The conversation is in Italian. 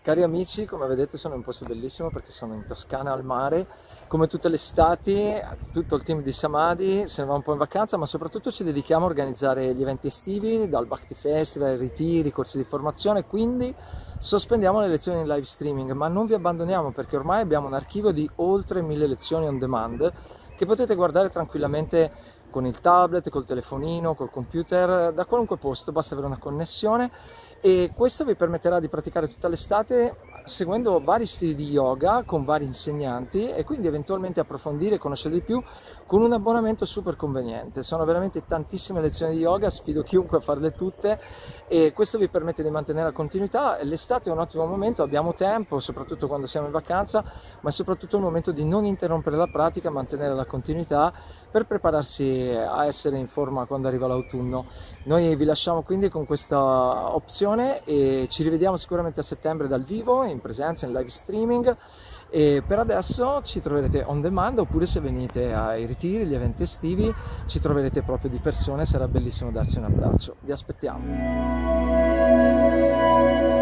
Cari amici, come vedete sono in un posto bellissimo perché sono in Toscana al mare. Come tutte le estati, tutto il team di Samadhi se ne va un po' in vacanza, ma soprattutto ci dedichiamo a organizzare gli eventi estivi, dal Bhakti Festival, ritiri, corsi di formazione, quindi sospendiamo le lezioni in live streaming, ma non vi abbandoniamo perché ormai abbiamo un archivio di oltre 1000 lezioni on demand che potete guardare tranquillamente con il tablet, col telefonino, col computer, da qualunque posto, basta avere una connessione e questo vi permetterà di praticare tutta l'estate seguendo vari stili di yoga con vari insegnanti e quindi eventualmente approfondire e conoscere di più con un abbonamento super conveniente. Sono veramente tantissime lezioni di yoga, sfido chiunque a farle tutte e questo vi permette di mantenere la continuità. L'estate è un ottimo momento, abbiamo tempo, soprattutto quando siamo in vacanza, ma è soprattutto un momento di non interrompere la pratica, mantenere la continuità per prepararsi a essere in forma quando arriva l'autunno. Noi vi lasciamo quindi con questa opzione e ci rivediamo sicuramente a settembre dal vivo, in presenza, in live streaming, e per adesso ci troverete on demand, oppure se venite ai ritiri, gli eventi estivi, ci troverete proprio di persona e sarà bellissimo darsi un abbraccio. Vi aspettiamo!